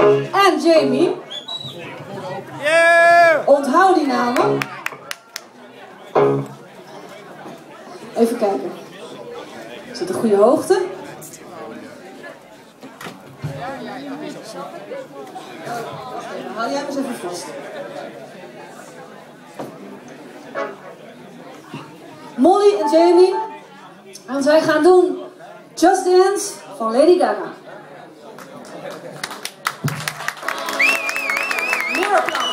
en Jamie. Onthoud die namen. Even kijken. Is het de goede hoogte? Hou jij eens even vast. Molly en Jamie. En zij gaan doen Just Dance van Lady Gaga. Meer applaus.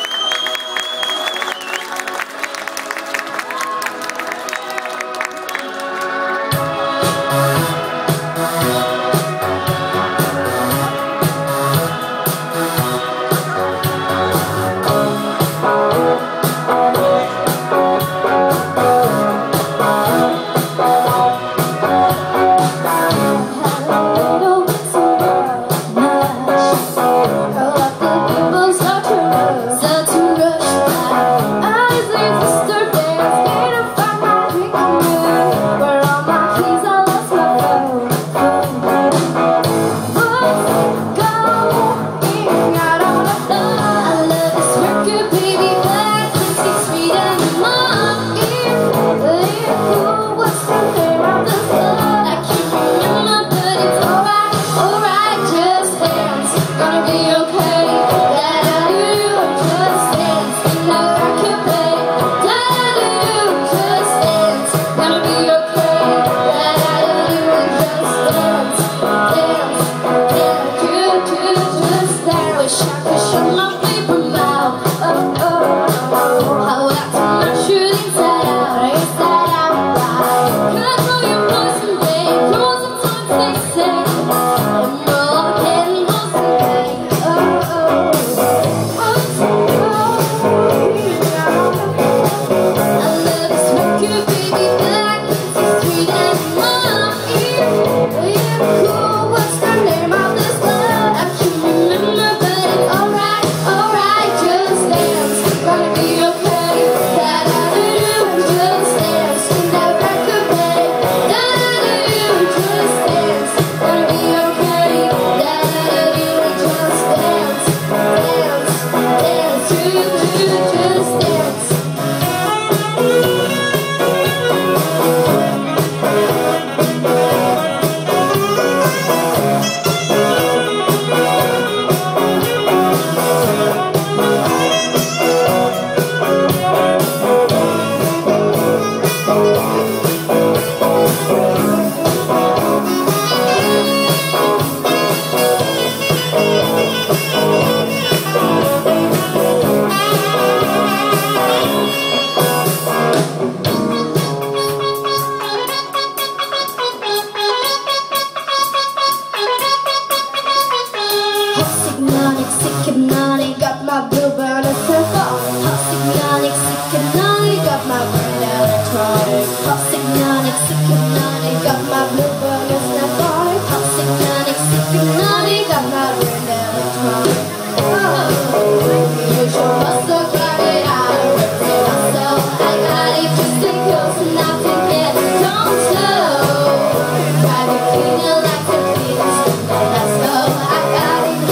Hypnotic, got my blue burner circle. Hypnotic, hypnotic, got my brain electronic. Hypnotic, hypnotic, got my blue burner circle. Hypnotic, hypnotic, got my brain electronic. You should also get it out. So I got it just to go, so now to get it don't slow. Try to clean it like the beats, that's so I got it.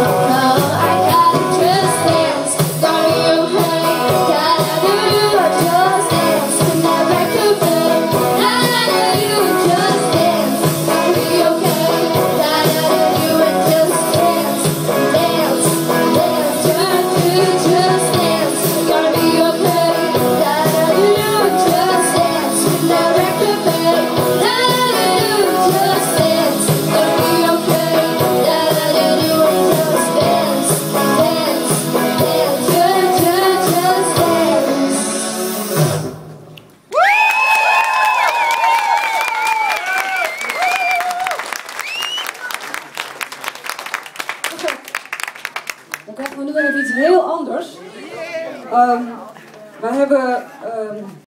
Dan krijgen we nu even iets heel anders. Wij hebben